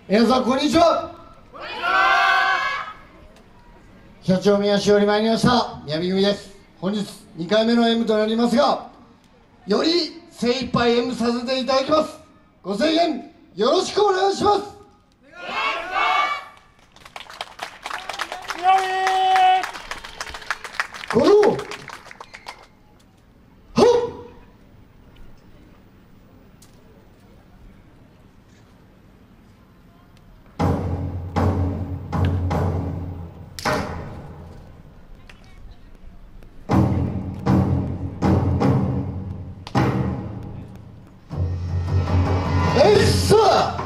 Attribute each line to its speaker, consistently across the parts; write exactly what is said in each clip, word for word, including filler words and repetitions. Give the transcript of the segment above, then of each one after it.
Speaker 1: 皆さんこんにちは。こんにちは。社長宮市より参りました宮城組です。本日にかいめの演舞となりますが、より精一杯演舞させていただきます。ご声援よろしくお願いします。このはっえっさあ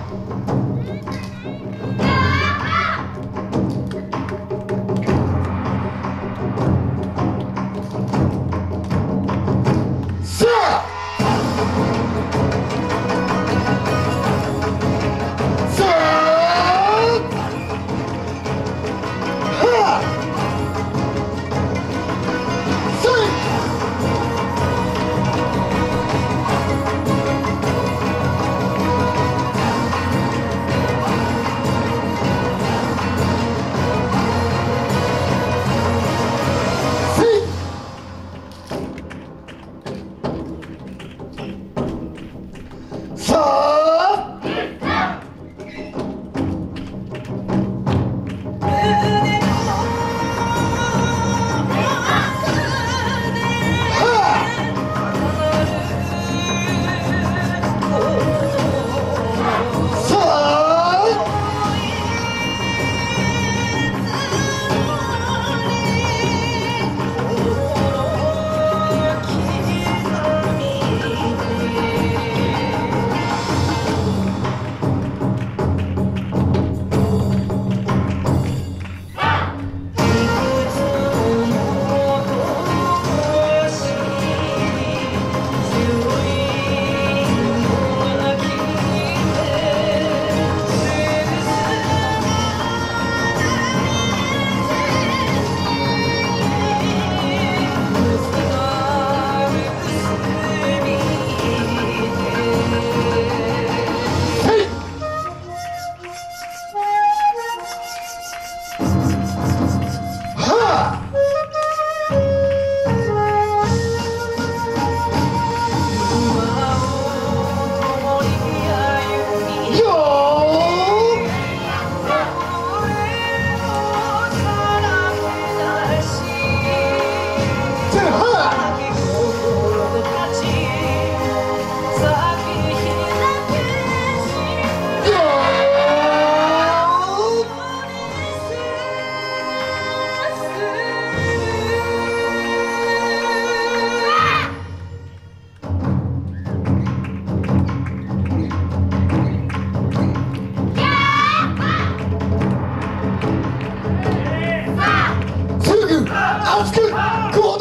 Speaker 1: 熱く行動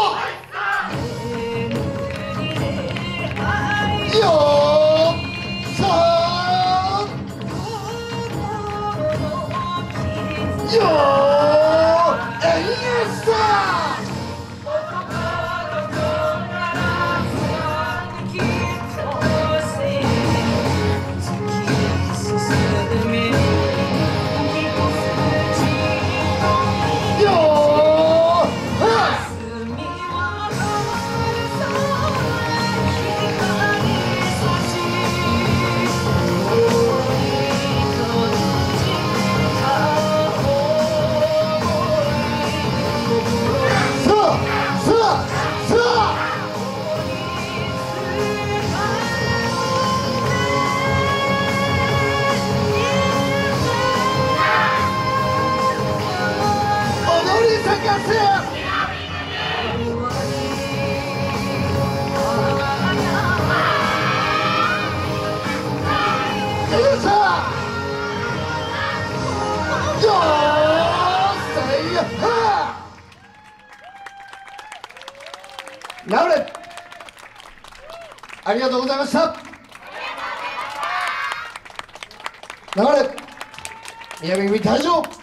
Speaker 1: よーさあよーえいさナウレありがとうございました。流れ宮城組退場。